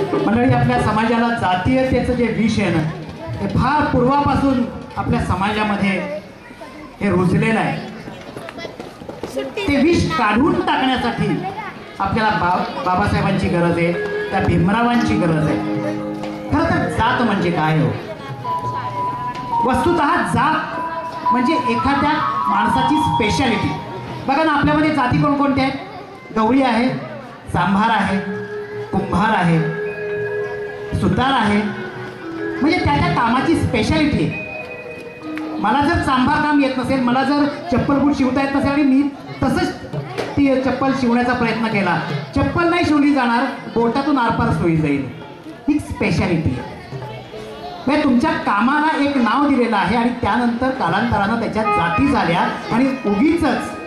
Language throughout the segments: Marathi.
मंडळी, आपल्या समाजाला जातीयतेचं जे विष आहे ना, ते फार पूर्वापासून आपल्या समाजामध्ये हे रुजलेलं आहे. ते विष काढून टाकण्यासाठी आपल्याला बाबासाहेबांची गरज आहे, त्या भीमरावांची गरज आहे. खरं तर जात म्हणजे काय हो? वस्तुतः जात म्हणजे एखाद्या माणसाची स्पेशालिटी. बघा ना, आपल्यामध्ये जाती कोणकोणत्या आहेत? गवळी आहे, सांभार आहे, कुंभार आहे, सुतार आहे. म्हणजे त्या कामाची स्पेशालिटी आहे. मला जर सांभार काम येत नसेल, मला जर चप्पल बूट शिवता येत नसेल आणि मी तसंच ती चप्पल शिवण्याचा प्रयत्न केला, चप्पल नाही शिवली जाणार, बोटातून आरपार सोयी जाईल. ही स्पेशालिटी आहे. म्हणजे तुमच्या कामाला एक नाव दिलेलं आहे आणि त्यानंतर कालांतरानं त्याच्यात जाती झाल्या आणि उगीच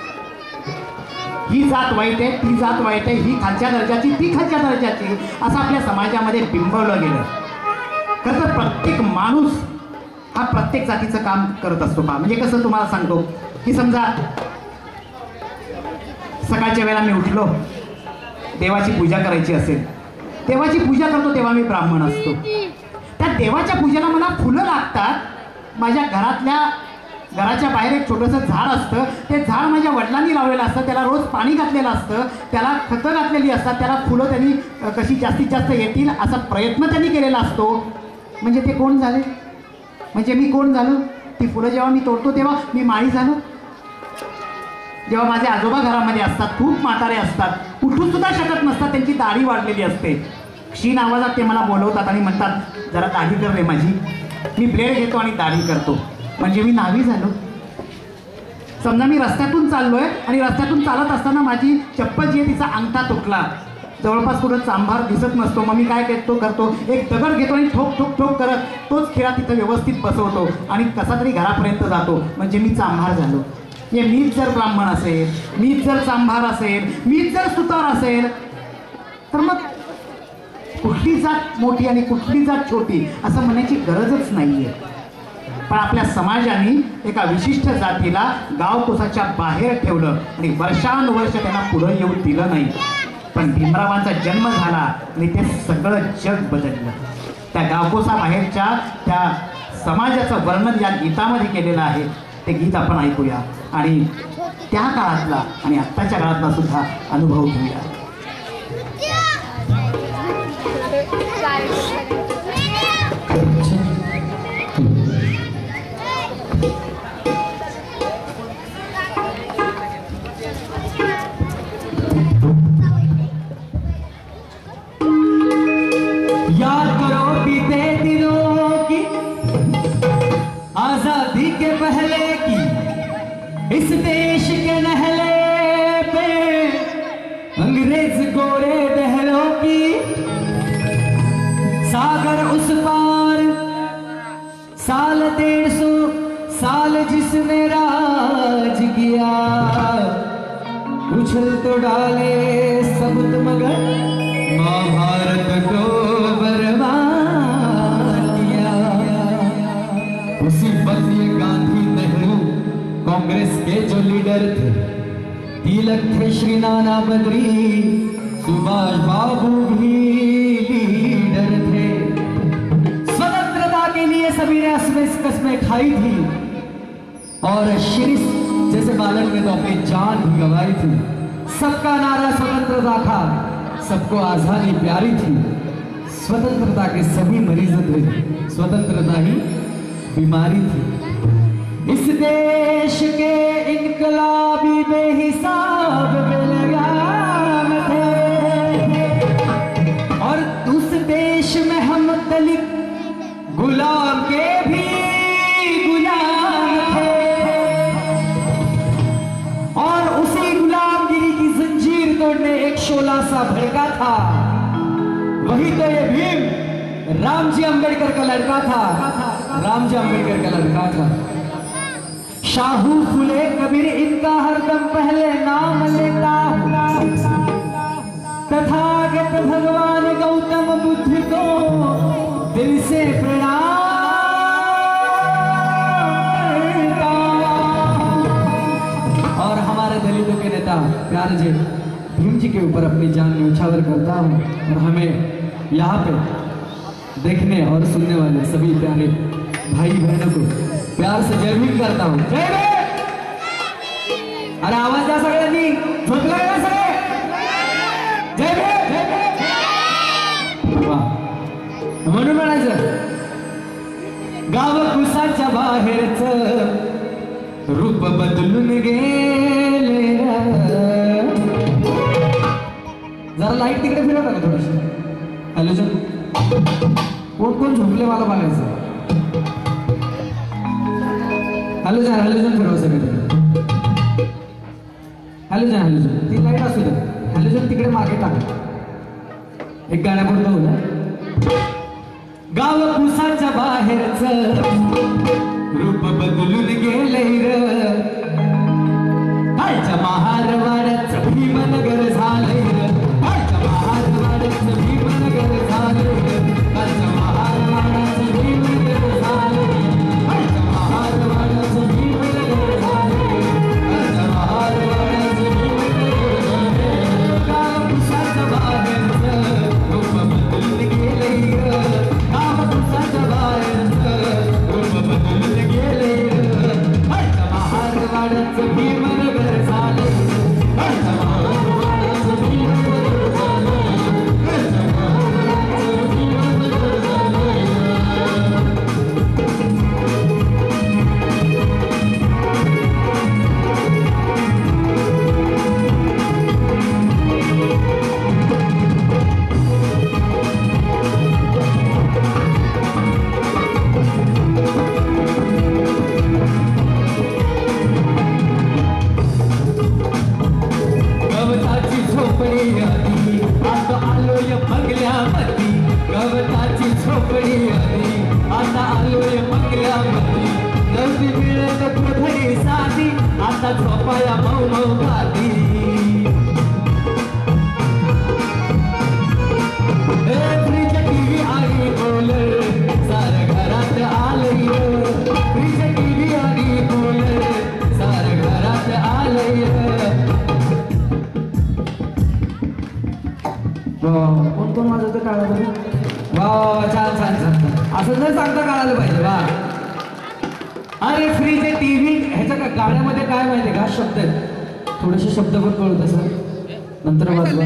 ही जात वाईट आहे, ती जात वाईट आहे, ही खालच्या दर्जाची, ती खालच्या दर्जाची, असं आपल्या समाजामध्ये बिंबवलं गेलं. खरं तर प्रत्येक माणूस हा प्रत्येक जातीचं काम करत असतो का? म्हणजे कसं तुम्हाला सांगतो की समजा सकाळच्या वेळेला मी उठलो, देवाची पूजा करायची असेल, देवाची पूजा करतो तेव्हा मी ब्राह्मण असतो. त्या देवाच्या पूजेला मला फुलं लागतात. माझ्या घराच्या बाहेर एक छोटंसं झाड असतं, ते झाड माझ्या वडिलांनी लावलेलं असतं, त्याला रोज पाणी घातलेलं असतं, त्याला खतं घातलेली असतात, त्याला फुलं त्यांनी कशी जास्तीत जास्त येतील असा प्रयत्न त्यांनी केलेला असतो. म्हणजे ते कोण झाले? म्हणजे मी कोण झालो? ती फुलं जेव्हा मी तोडतो तेव्हा मी माळी झालो. जेव्हा माझे आजोबा घरामध्ये असतात, खूप म्हातारे असतात, उठू सुद्धा शकत नसतात, त्यांची दाढी वाढलेली असते, क्षीण आवाजात ते मला बोलवतात आणि म्हणतात, जरा दाढी कर रे माझी. मी ब्लेड घेतो आणि दाढी करतो. म्हणजे मी न्हावी झालो. समजा मी रस्त्यातून चाललोय आणि रस्त्यातून चालत असताना माझी चप्पल जी आहे तिचा अंगठा तुटला, जवळपास कुठं सांभार दिसत नसतो, मग मी काय करतो, एक दगड घेतो आणि ठोक ठोक ठोक करत तोच खिळा तिथं व्यवस्थित बसवतो आणि कसा तरी घरापर्यंत जातो. म्हणजे मी सांभार झालो. हे मीच जर ब्राह्मण असेल, मीच जर सांभार असेल, मीच जर सुतार असेल, तर मग कुठली जात मोठी आणि कुठली जात छोटी असं म्हणायची गरजच नाहीये. पण आपल्या समाजाने एका विशिष्ट जातीला गावकोसाच्या बाहेर ठेवलं आणि वर्षानुवर्ष त्यांना पुढं येऊ दिलं नाही. पण भीमरावांचा जन्म झाला आणि ते सगळं जग बदललं. त्या गावकोसा बाहेरच्या त्या समाजाचं वर्णन या गीतामध्ये केलेलं आहे. ते गीत आपण ऐकूया आणि त्या काळातला आणि आत्ताच्या काळातला सुद्धा अनुभव घेऊया. याद करो बीते दिनों की, आजादी के पहले की, इस देश के नहले पे अंग्रेज गोरे दहलों की, सागर उस पार साल 150 साल जिसने राज किया, उछल तो डाले सबूत मगर महाभारत को बर्बाद किया। उसी वक्त ये गांधी नेहरू कांग्रेस के जो लीडर थे, तिलक थे, श्री नाना बद्री, सुभाष बाबू भी लीडर थे। स्वतंत्रता के लिए सभी ने कसमें खाई थी और शीरिष जैसे बालक ने तो अपनी जान भी गंवाई थी। सबका नारा स्वतंत्रता था, सबको आजादी प्यारी थी। स्वतंत्रता के सभी मरीज थे, स्वतंत्रता ही बीमारी थी। इस देश के इनकलाबी बेहिसाब बेलगाम थे और उस देश में हम दलित गुलाम के भी गुलाम थे और उसी गुलामगिरी की जंजीर तोड़ने एक शोला सा भड़का था। वही तो ये भीम रामजी अंबेडकर का लड़का था, रामजी अंबेडकर का लड़का था। शाहू फुले कबीर इनका हरदम पहले नाम लेता हूँ। तथागत भगवान गौतम बुद्ध को दिल से प्रणाम करता। और हमारे दलितों के नेता प्यारे जी भीम जी के ऊपर अपनी जान न्यौछावर करता हूँ और हमें यहाँ पे देखने और सुनने वाले सभी प्यारे भाई बहनों को प्यार से जय भीम करता हूँ। जय भीम। अरे आवाज द्या सगळ्यांनी, झोपलाय ना सगळे? जय भीम, जय भीम। वाह, म्हणून म्हणायचं गाव कुसाच्या बाहेरच रूप बदलून गेले। जरा लाईट तिकडे फिरवता का थोडीशी? हॅलोजन कोण कोण झोपले मला बघायचं। हॅलोजन हॅलोजन फिरवा सगळे। हॅलोजन हॅलोजन ती लाईट असू दे, हॅलोजन तिकडे मागे टाका। एक गाण्यापुरतं होतं, गाव कुसाच्या बाहेरच रूप बदलून गेले र, कालच्या महारवाड्याचं भीमनगर झाले र, कालच्या महारवाड्याचं भीमनगर झाले र, कालच्या महारवाड्याचं भीमनगर झाले, कालच्या महारवाड्याचं भीमनगर झाले, कालच्या महारवाड्याचं भीमनगर झाले, गाव कुसाच्या बाहेरचं रूप बदलून गेले र, गाव कुसाच्या बाहेरचं रूप बदलून गेले र, कालच्या महारवाड्याचं भीमनगर झाले, कालच्या महारवाड्याचं भीमनगर झाले, कालच्या महारवाड्याचं भीमनगर झाले। गवताची झोपडी आली आता आलोय बंगल्यामध्ये, गवताची झोपडी आली आता आलोय बंगल्यामध्ये, नवरी मिळत कोठडी साधी आता झोपाया मऊ मऊ गादी, फ्रीज टीव्ही आणि कूलर सारं घरात आलंय, फ्रीज टीव्ही आणि कूलर सारं घरात आलंय। कोण कोण वाजवतं काळामध्ये? वा छान छान छान, असं जर सांगता कळालं पाहिजे। वा, अरे फ्रीज टीव्ही ह्याच्या गाण्यामध्ये काय माहितीये का शब्द आहेत, थोडेसे शब्द पण कळत असं नंतर वाजवा।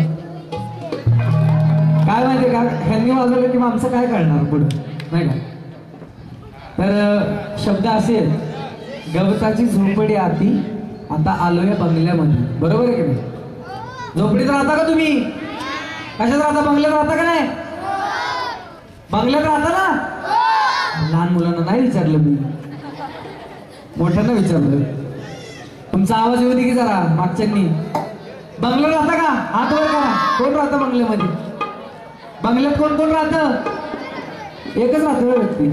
काय माहितीये का, ह्यांनी वाजवलं की आमचं काय कळणार पुढे, नाही का? तर शब्द असे आहेत, गवताची झोपडी आती आता आलोय बंगल्यामध्ये, बरोबर आहे की नाही? झोपडीत राहता का तुम्ही? कशात राहता? बंगल्यात राहता का नाही? बंगल्यात राहता ना? लहान मुलांना नाही विचारलं मी, मोठ्यांना विचारलं। तुमचा आवाज येऊ दे की जरा मागच्यांनी। बंगल्यात राहता का? हात वर करा। कोण राहतं बंगल्यामध्ये? बंगल्यात कोण कोण राहतं? एकच राहतं व्यक्ती।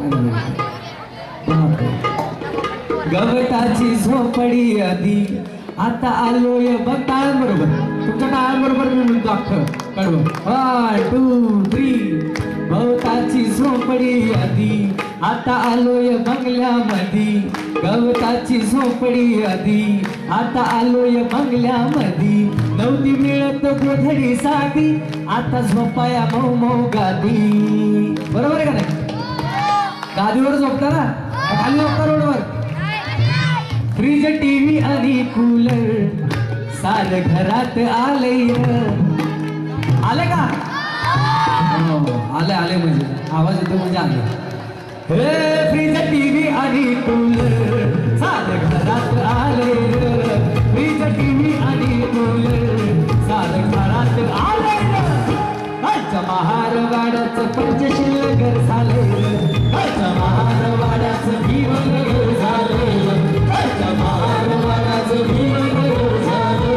गवताची झोपडी आधी आता आलोय टाळ्यांबरोबर, तुमच्या टाळ्यांबरोबर मी म्हणतो अख्खं कडवं, 1 2 3। गवताची झोपडी आधी आता आलोय बंगल्यामध्ये, गवताची झोपडी आधी आता आलोय बंगल्यामध्ये, नव्हती मिळत कोठडी साधी आता झोपाया मऊ मऊ गादी, बरोबर आहे का नाही? गादीवर झोपता ना, खाली झोपता रोडवर? फ्रीज टीव्ही आणि कूलर सारं घरात आलंय, आले का? आले आले म्हणजे आवाज येतो म्हणजे आले। हे फ्रीज टीव्ही आणि कूलर सारं घरात आले, फ्रीज टीव्ही आणि कूलर सारं घरात आले, कालच्या महारवाड्याचं पंचशीलनगर झाले, कालच्या महारवाड्याचं भीमनगर झाले, कालच्या महारवाड्याचं भीमनगर झाले।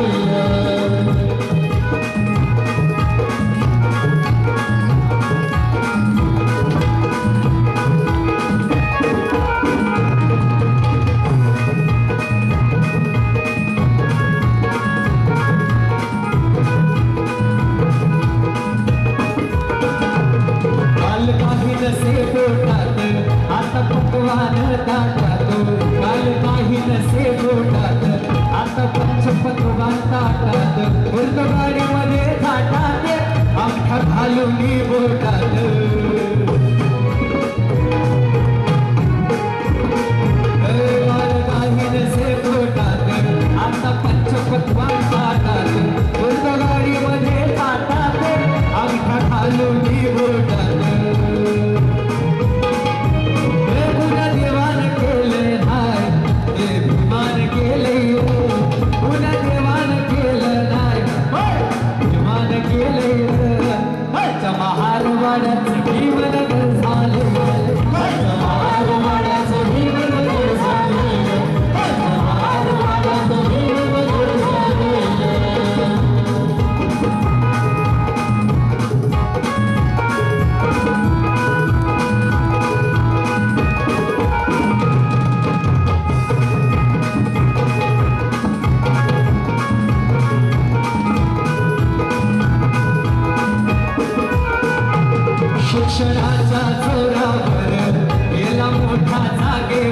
घालूनी बोटात से बोटात आता पंचपक्वान ताटात गाडी मध्ये ताटात अंगठा घालूनी बोटात पुन्हा देवान केले हाय ते विमान केले पुन्हा देवान केलं नाही विमान केले महार वाड्याचं जीवन झाले महार वाड्याचं जीवन झाले महार वाड्याचं जीवन झाले शिक्षणाच्या जोरावर गेला मोठा जागे